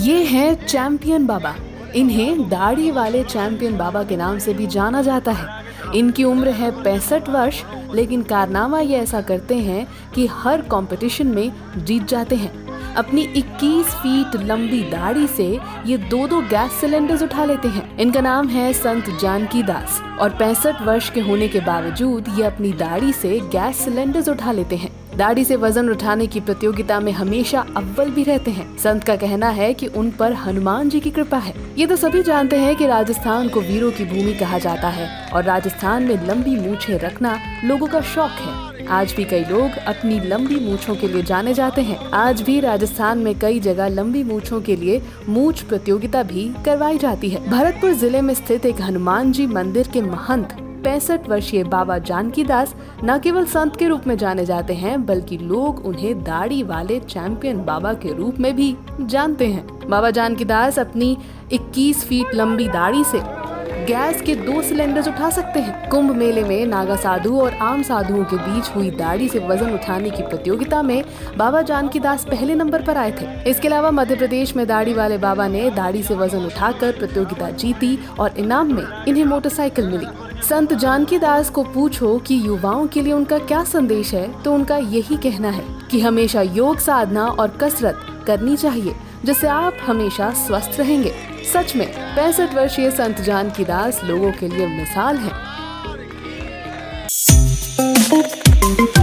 ये है चैंपियन बाबा। इन्हें दाढ़ी वाले चैंपियन बाबा के नाम से भी जाना जाता है। इनकी उम्र है 65 वर्ष, लेकिन कारनामा ये ऐसा करते हैं कि हर कंपटीशन में जीत जाते हैं। अपनी 21 फीट लंबी दाढ़ी से ये 2 गैस सिलेंडर्स उठा लेते हैं। इनका नाम है संत जानकी दास और 65 वर्ष के होने के बावजूद ये अपनी दाढ़ी से गैस सिलेंडर्स उठा लेते हैं। दाढ़ी से वजन उठाने की प्रतियोगिता में हमेशा अव्वल भी रहते हैं। संत का कहना है कि उन पर हनुमान जी की कृपा है। ये तो सभी जानते हैं कि राजस्थान को वीरों की भूमि कहा जाता है और राजस्थान में लंबी मूछें रखना लोगों का शौक है। आज भी कई लोग अपनी लंबी मूछों के लिए जाने जाते हैं। आज भी राजस्थान में कई जगह लंबी मूछों के लिए मूछ प्रतियोगिता भी करवाई जाती है। भरतपुर जिले में स्थित एक हनुमान जी मंदिर के महंत 65 वर्षीय बाबा जानकी दास न केवल संत के रूप में जाने जाते हैं, बल्कि लोग उन्हें दाढ़ी वाले चैंपियन बाबा के रूप में भी जानते हैं। बाबा जानकी दास अपनी 21 फीट लंबी दाढ़ी से गैस के 2 सिलेंडर्स उठा सकते हैं। कुंभ मेले में नागा साधु और आम साधुओं के बीच हुई दाढ़ी से वजन उठाने की प्रतियोगिता में बाबा जानकी दास पहले नंबर पर आए थे। इसके अलावा मध्य प्रदेश में दाढ़ी वाले बाबा ने दाढ़ी से वजन उठाकर प्रतियोगिता जीती और इनाम में इन्हें मोटरसाइकिल मिली। संत जानकी दास को पूछो कि युवाओं के लिए उनका क्या संदेश है, तो उनका यही कहना है कि हमेशा योग साधना और कसरत करनी चाहिए, जिससे आप हमेशा स्वस्थ रहेंगे। सच में 65 वर्षीय संत जानकी दास लोगों के लिए मिसाल हैं।